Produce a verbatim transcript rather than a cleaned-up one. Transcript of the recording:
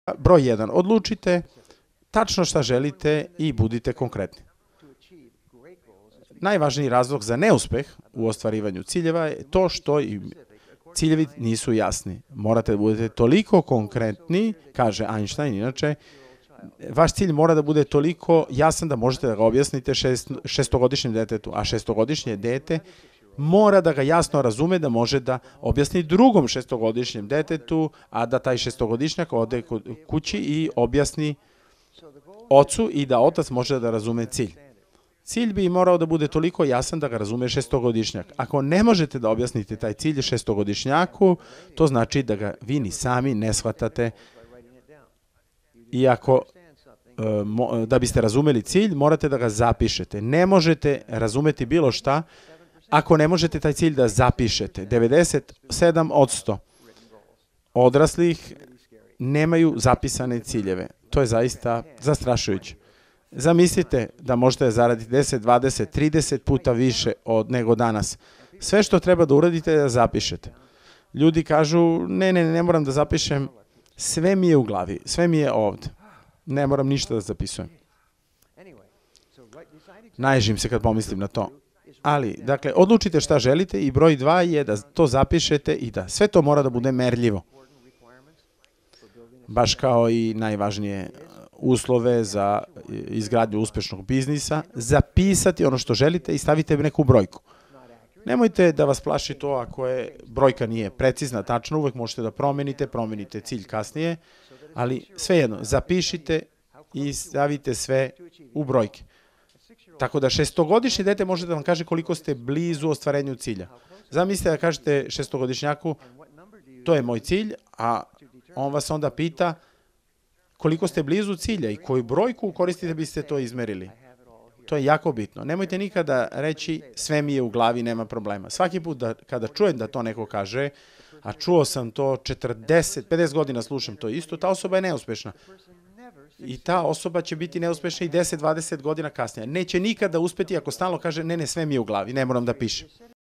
Broj jedan, odlučite tačno šta želite i budite konkretni. Najvažniji razlog za neuspeh u ostvarivanju ciljeva je to što i ciljevi nisu jasni. Morate da budete toliko konkretni, kaže Einstein, inače, vaš cilj mora da bude toliko jasan da možete da ga objasnite šest, šestogodišnjem detetu, a šestogodišnje dete mora da ga jasno razume da može da objasni drugom šestogodišnjem detetu, a da taj šestogodišnjak ode kući i objasni ocu i da otac može da razume cilj. Cilj bi morao da bude toliko jasan da ga razume šestogodišnjak. Ako ne možete da objasnite taj cilj šestogodišnjaku, to znači da ga vi ni sami ne shvatate. Iako, da biste razumeli cilj, morate da ga zapišete. Ne možete razumeti bilo šta ako ne možete taj cilj da zapišete. devedeset sedam posto odraslih nemaju zapisane ciljeve. To je zaista zastrašujuće. Zamislite da možete da zaraditi deset, dvadeset, trideset puta više od nego danas. Sve što treba da uradite je da zapišete. Ljudi kažu, ne, ne, ne moram da zapišem, sve mi je u glavi, sve mi je ovde. Ne moram ništa da zapisujem. Naježim se kad pomislim na to. Ali, dakle, odlučite šta želite i broj dva je da to zapišete i da sve to mora da bude merljivo. Baš kao i najvažnije uslove za izgradnju uspešnog biznisa, zapisati ono što želite i stavite neku brojku. Nemojte da vas plaši to ako je brojka nije precizna, tačno, uvek možete da promenite, promenite cilj kasnije, ali svejedno, zapišite i stavite sve u brojke. Tako da šestogodišnje dete može da vam kaže koliko ste blizu ostvarenju cilja. Zamislite da kažete šestogodišnjaku, to je moj cilj, a on vas onda pita koliko ste blizu cilja i koju brojku koristite biste to izmerili. To je jako bitno. Nemojte nikada reći sve mi je u glavi, nema problema. Svaki put da, kada čujem da to neko kaže, a čuo sam to četrdeset, pedeset godina slušam to isto, ta osoba je neuspešna. I ta osoba će biti neuspešna i deset, dvadeset godina kasnije. Neće nikada uspeti ako stalno kaže ne, ne, sve mi je u glavi, ne moram da pišem.